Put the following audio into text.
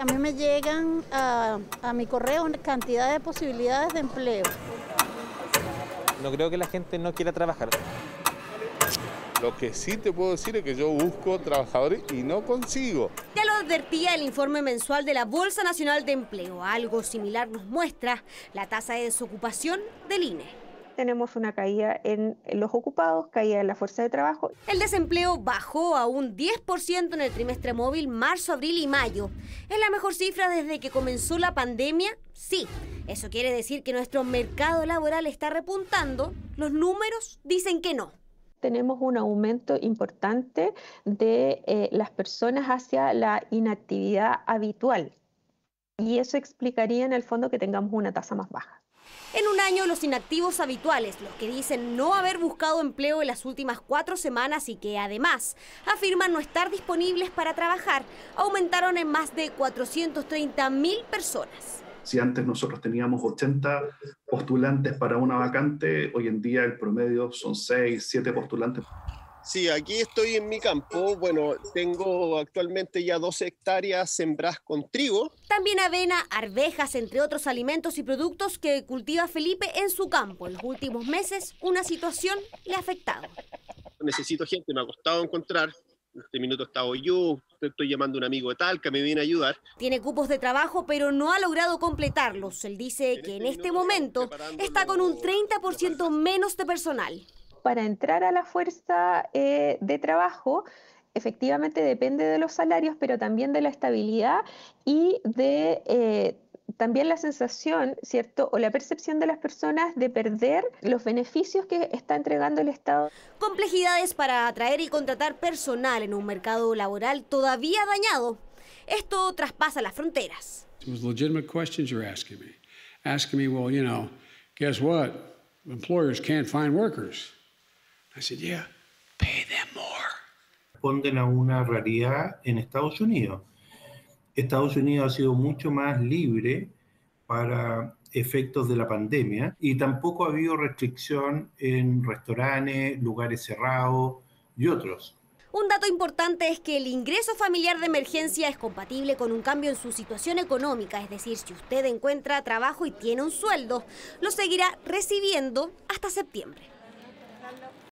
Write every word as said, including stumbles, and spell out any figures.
A mí me llegan a, a mi correo cantidad de posibilidades de empleo. No creo que la gente no quiera trabajar. Lo que sí te puedo decir es que yo busco trabajadores y no consigo. Ya lo advertía el informe mensual de la Bolsa Nacional de Empleo. Algo similar nos muestra la tasa de desocupación del I N E. Tenemos una caída en los ocupados, caída en la fuerza de trabajo. El desempleo bajó a un diez por ciento en el trimestre móvil marzo, abril y mayo. ¿Es la mejor cifra desde que comenzó la pandemia? Sí. Eso quiere decir que nuestro mercado laboral está repuntando. Los números dicen que no. Tenemos un aumento importante de eh, las personas hacia la inactividad habitual. Y eso explicaría en el fondo que tengamos una tasa más baja. En un año, los inactivos habituales, los que dicen no haber buscado empleo en las últimas cuatro semanas y que además afirman no estar disponibles para trabajar, aumentaron en más de cuatrocientas treinta mil personas. Si antes nosotros teníamos ochenta postulantes para una vacante, hoy en día el promedio son seis, siete postulantes. Sí, aquí estoy en mi campo. Bueno, tengo actualmente ya doce hectáreas sembradas con trigo. También avena, arvejas, entre otros alimentos y productos que cultiva Felipe en su campo. En los últimos meses, una situación le ha afectado. Necesito gente, me ha costado encontrar. En este minuto he estado yo, estoy llamando a un amigo de Talca, me viene a ayudar. Tiene cupos de trabajo, pero no ha logrado completarlos. Él dice que en este momento está con un treinta por ciento menos de personal. Para entrar a la fuerza eh, de trabajo, efectivamente depende de los salarios, pero también de la estabilidad y de eh, también la sensación, ¿cierto?, o la percepción de las personas de perder los beneficios que está entregando el Estado. Complejidades para atraer y contratar personal en un mercado laboral todavía dañado. Esto traspasa las fronteras. It was legitimate questions you're asking me. Asking me, well, you know, guess what? Employers can't find workers. I said, yeah, pay them more. Responden a una realidad en Estados Unidos. Estados Unidos ha sido mucho más libre para efectos de la pandemia y tampoco ha habido restricción en restaurantes, lugares cerrados y otros. Un dato importante es que el ingreso familiar de emergencia es compatible con un cambio en su situación económica, es decir, si usted encuentra trabajo y tiene un sueldo, lo seguirá recibiendo hasta septiembre.